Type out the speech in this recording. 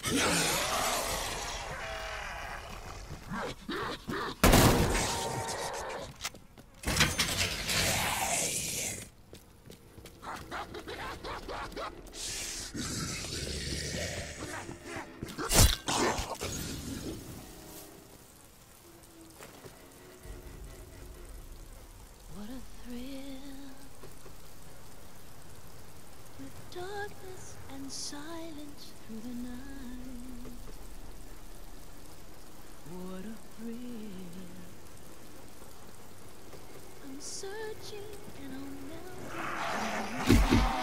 What a thrill, with darkness and silence through the night. What a thrill. I'm searching and I'll never find you.